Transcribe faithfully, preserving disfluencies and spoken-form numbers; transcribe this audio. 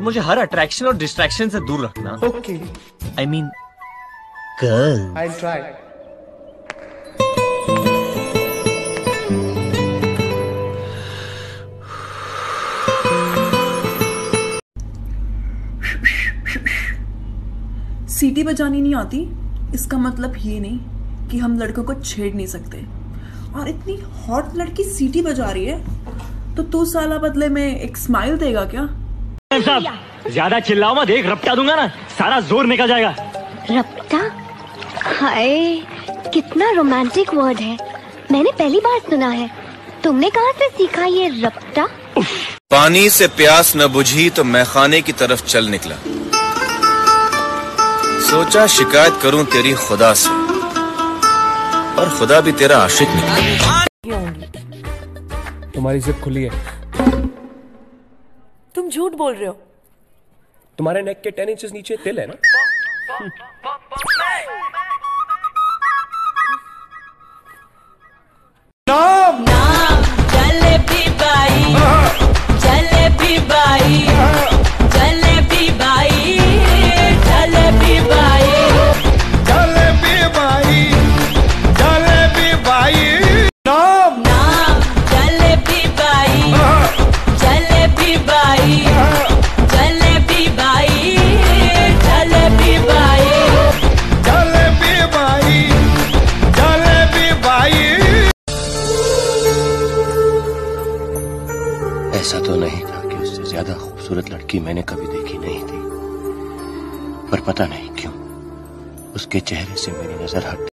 मुझे हर अट्रैक्शन और डिस्ट्रैक्शन से दूर रखना। Okay. I mean girl. I try. सीटी बजानी नहीं आती इसका मतलब ये नहीं कि हम लड़कों को छेड़ नहीं सकते। और इतनी हॉट लड़की सीटी बजा रही है तो तू साला बदले में एक स्माइल देगा क्या? साहब ज्यादा चिल्लाओ मत, एक रपटा दूंगा ना सारा जोर निकल जाएगा। रपटा? हाय कितना रोमांटिक वर्ड है, मैंने पहली बार सुना है। तुमने कहाँ से सीखा ये रपटा? पानी से प्यास न बुझी तो मैं खाने की तरफ चल निकला। सोचा शिकायत करूं तेरी खुदा से, और खुदा भी तेरा आशिक निकला। तुम्हारी जिप खुली है। तुम झूठ बोल रहे हो। तुम्हारे नेक के टेन इंचेस नीचे तिल है ना? नाम नाम जलेबी बाई, जलेबी बाई, जलेबी बाई, जलेबी बाई, जलेबी बाई, जलेबी बाई। नाम नाम जलेबी बाई, जलेबी बाई, जलेबी बाई, जलेबी बाई, जलेबी बाई, जलेबी बाई। ऐसा तो नहीं था कि उससे ज्यादा खूबसूरत लड़की मैंने कभी देखी नहीं थी, पर पता नहीं क्यों उसके चेहरे से मेरी नजर हट